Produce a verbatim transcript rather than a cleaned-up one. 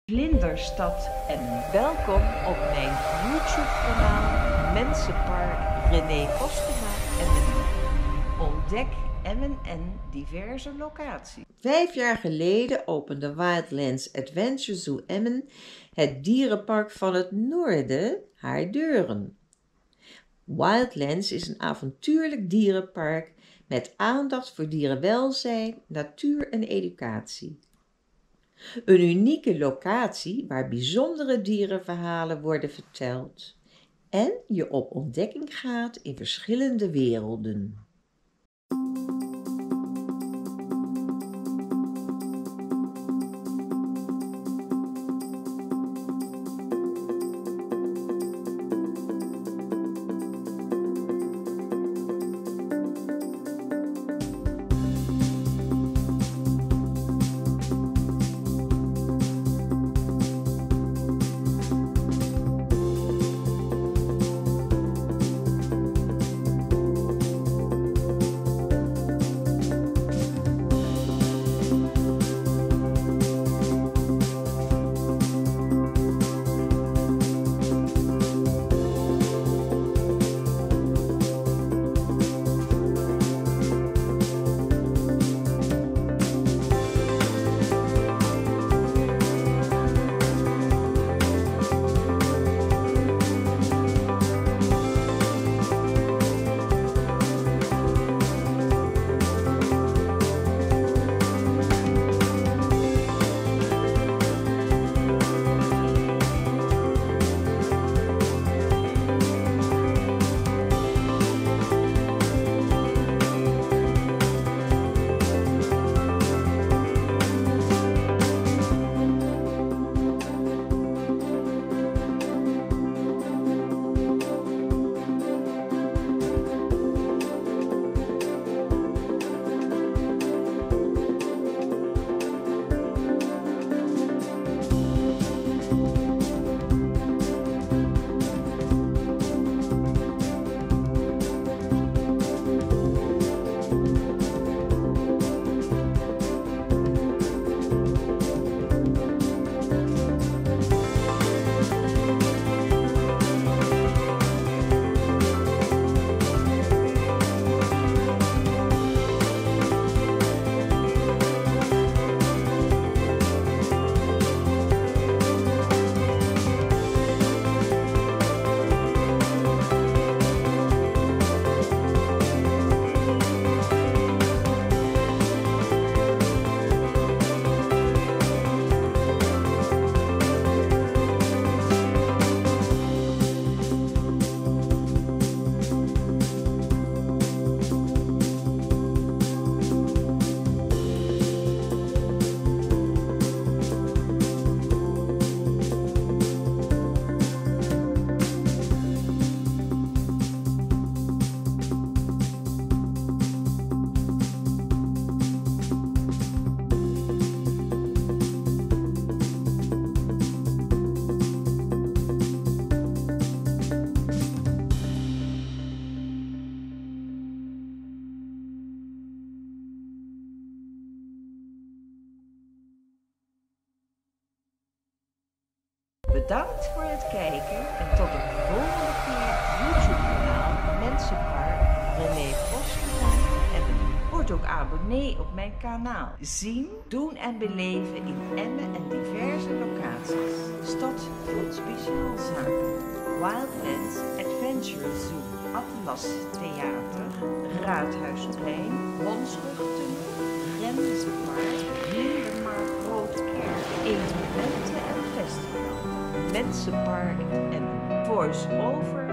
Vlinderstad en welkom op mijn YouTube-kanaal Mensenpark René Postema Emmen. Ontdek Emmen en diverse locaties. Vijf jaar geleden opende Wildlands Adventure Zoo Emmen, het dierenpark van het noorden, haar deuren. Wildlands is een avontuurlijk dierenpark met aandacht voor dierenwelzijn, natuur en educatie. Een unieke locatie waar bijzondere dierenverhalen worden verteld en je op ontdekking gaat in verschillende werelden. Bedankt voor het kijken en tot een volgende keer YouTube-kanaal Mensenpark René Postema Emmen. Word ook abonnee op mijn kanaal. Zien, doen en beleven in Emmen en diverse locaties. Stad vol speciaalzaken. Wildlands Adventure Zoo, Atlas Theater, Raadhuisplein, Hondsrugtunnel, Grenzenpark, Vlindermarkt Grootkerk, evenementen en festival. Mensenpark en voice-over